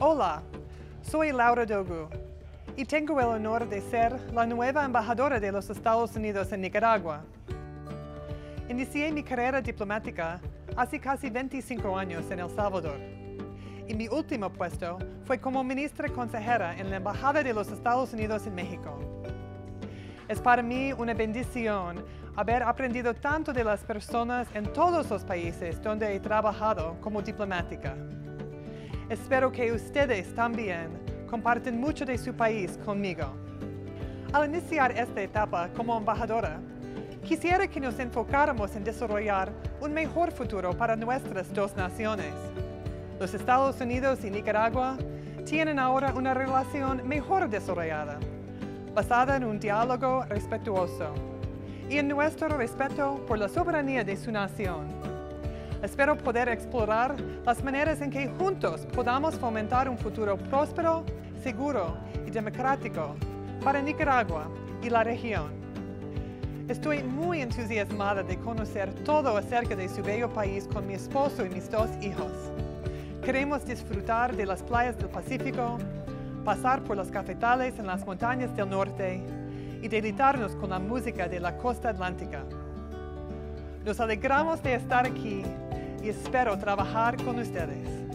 Hola, soy Laura Dogu y tengo el honor de ser la nueva embajadora de los Estados Unidos en Nicaragua. Inicié mi carrera diplomática hace casi 25 años en El Salvador y mi último puesto fue como ministra consejera en la Embajada de los Estados Unidos en México. Es para mí una bendición haber aprendido tanto de las personas en todos los países donde he trabajado como diplomática. Espero que ustedes también comparten mucho de su país conmigo. Al iniciar esta etapa como embajadora, quisiera que nos enfocáramos en desarrollar un mejor futuro para nuestras dos naciones. Los Estados Unidos y Nicaragua tienen ahora una relación mejor desarrollada, basada en un diálogo respetuoso y en nuestro respeto por la soberanía de su nación. Espero poder explorar las maneras en que juntos podamos fomentar un futuro próspero, seguro y democrático para Nicaragua y la región. Estoy muy entusiasmada de conocer todo acerca de su bello país con mi esposo y mis dos hijos. Queremos disfrutar de las playas del Pacífico, pasar por los cafetales en las montañas del norte y deleitarnos con la música de la costa atlántica. Nos alegramos de estar aquí y espero trabajar con ustedes.